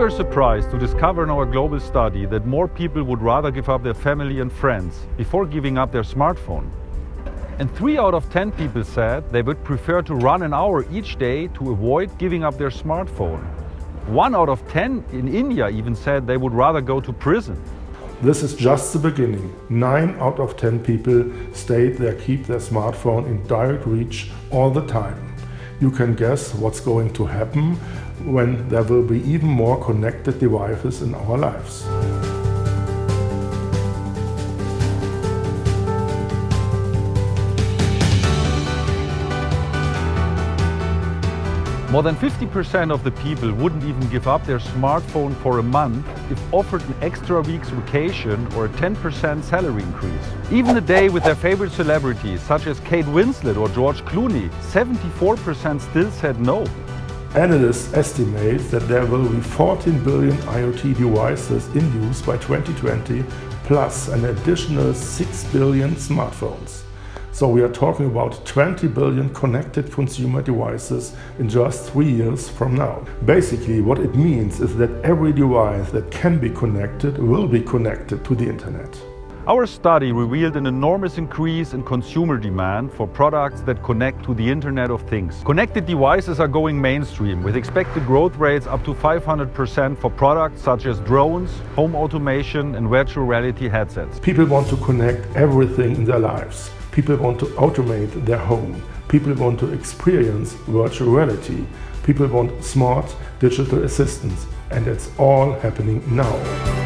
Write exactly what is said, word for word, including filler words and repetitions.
were surprised to discover in our global study that more people would rather give up their family and friends before giving up their smartphone. And three out of ten people said they would prefer to run an hour each day to avoid giving up their smartphone. One out of ten in India even said they would rather go to prison. This is just the beginning. Nine out of ten people state they keep their smartphone in direct reach all the time. You can guess what's going to happen when there will be even more connected devices in our lives. More than fifty percent of the people wouldn't even give up their smartphone for a month if offered an extra week's vacation or a ten percent salary increase. Even a day with their favorite celebrities such as Kate Winslet or George Clooney, seventy-four percent still said no. Analysts estimate that there will be fourteen billion IoT devices in use by twenty twenty, plus an additional six billion smartphones. So we are talking about twenty billion connected consumer devices in just three years from now. Basically, what it means is that every device that can be connected will be connected to the internet. Our study revealed an enormous increase in consumer demand for products that connect to the Internet of Things. Connected devices are going mainstream, with expected growth rates up to five hundred percent for products such as drones, home automation and virtual reality headsets. People want to connect everything in their lives. People want to automate their home. People want to experience virtual reality. People want smart digital assistants. And it's all happening now.